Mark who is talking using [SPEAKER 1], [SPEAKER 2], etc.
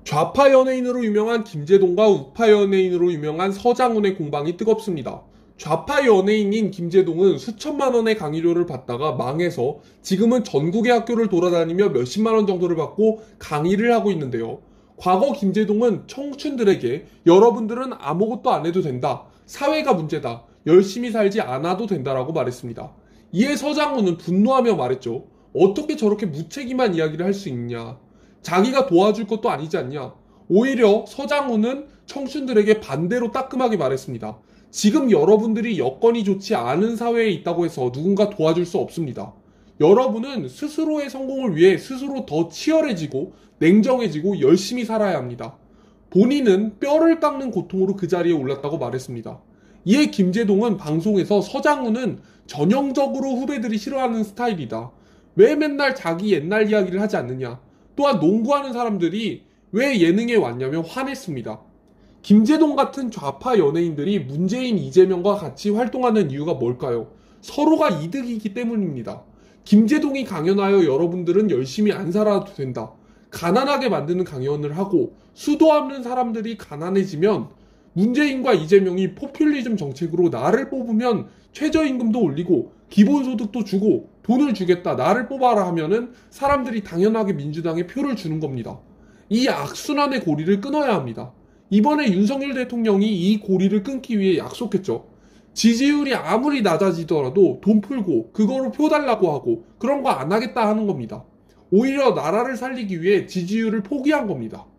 [SPEAKER 1] 좌파 연예인으로 유명한 김제동과 우파 연예인으로 유명한 서장훈의 공방이 뜨겁습니다. 좌파 연예인인 김제동은 수천만 원의 강의료를 받다가 망해서 지금은 전국의 학교를 돌아다니며 몇십만 원 정도를 받고 강의를 하고 있는데요. 과거 김제동은 청춘들에게 여러분들은 아무것도 안 해도 된다. 사회가 문제다. 열심히 살지 않아도 된다라고 말했습니다. 이에 서장훈은 분노하며 말했죠. 어떻게 저렇게 무책임한 이야기를 할 수 있냐. 자기가 도와줄 것도 아니지 않냐. 오히려 서장훈은 청춘들에게 반대로 따끔하게 말했습니다. 지금 여러분들이 여건이 좋지 않은 사회에 있다고 해서 누군가 도와줄 수 없습니다. 여러분은 스스로의 성공을 위해 스스로 더 치열해지고 냉정해지고 열심히 살아야 합니다. 본인은 뼈를 깎는 고통으로 그 자리에 올랐다고 말했습니다. 이에 김제동은 방송에서 서장훈은 전형적으로 후배들이 싫어하는 스타일이다. 왜 맨날 자기 옛날 이야기를 하지 않느냐. 또한 농구하는 사람들이 왜 예능에 왔냐며 화냈습니다. 김제동 같은 좌파 연예인들이 문재인, 이재명과 같이 활동하는 이유가 뭘까요? 서로가 이득이기 때문입니다. 김제동이 강연하여 여러분들은 열심히 안 살아도 된다. 가난하게 만드는 강연을 하고 수도 없는 사람들이 가난해지면 문재인과 이재명이 포퓰리즘 정책으로 나를 뽑으면 최저임금도 올리고 기본소득도 주고 돈을 주겠다 나를 뽑아라 하면은 사람들이 당연하게 민주당에 표를 주는 겁니다. 이 악순환의 고리를 끊어야 합니다. 이번에 윤석열 대통령이 이 고리를 끊기 위해 약속했죠. 지지율이 아무리 낮아지더라도 돈 풀고 그거로 표 달라고 하고 그런 거 안 하겠다 하는 겁니다. 오히려 나라를 살리기 위해 지지율을 포기한 겁니다.